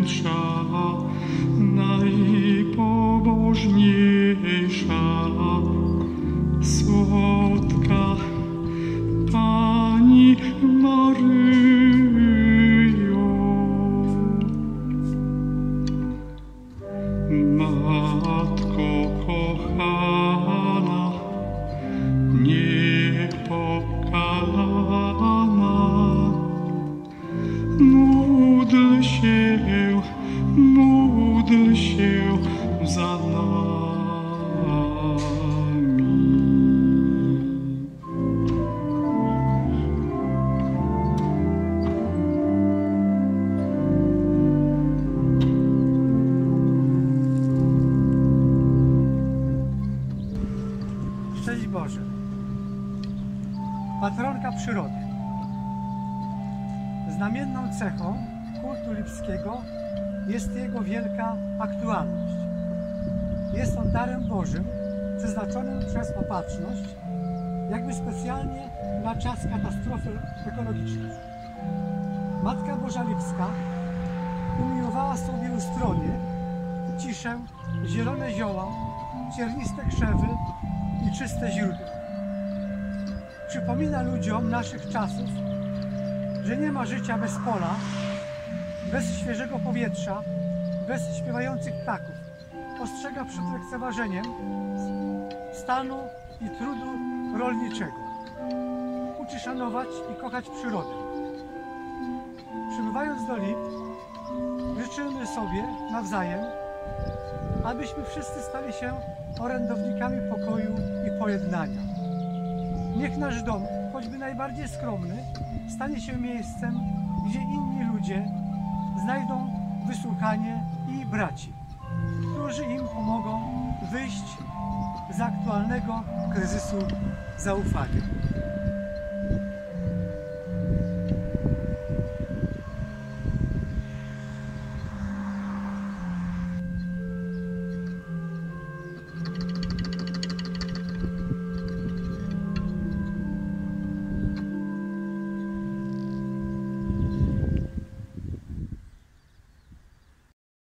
najświętsza, najpobożniejsza, słodka Pani Maryjo. Matko kochana, niepokalana, módl się za nami. Szczęść Boże. Patronka przyrody. Znamienną cechą kultu lipskiego jest jego wielka aktualność. Jest on darem Bożym, przeznaczonym przez Opatrzność, jakby specjalnie na czas katastrofy ekologicznej. Matka Boża Lipska umiłowała sobie ustroje, ciszę, zielone zioła, cierniste krzewy i czyste źródła. Przypomina ludziom naszych czasów, że nie ma życia bez pola, bez świeżego powietrza, bez śpiewających ptaków. Ostrzega przed lekceważeniem stanu i trudu rolniczego. Uczy szanować i kochać przyrodę. Przybywając do Lip, życzymy sobie nawzajem, abyśmy wszyscy stali się orędownikami pokoju i pojednania. Niech nasz dom, choćby najbardziej skromny, stanie się miejscem, gdzie inni ludzie znajdą wysłuchanie i braci, którzy im pomogą wyjść z aktualnego kryzysu zaufania.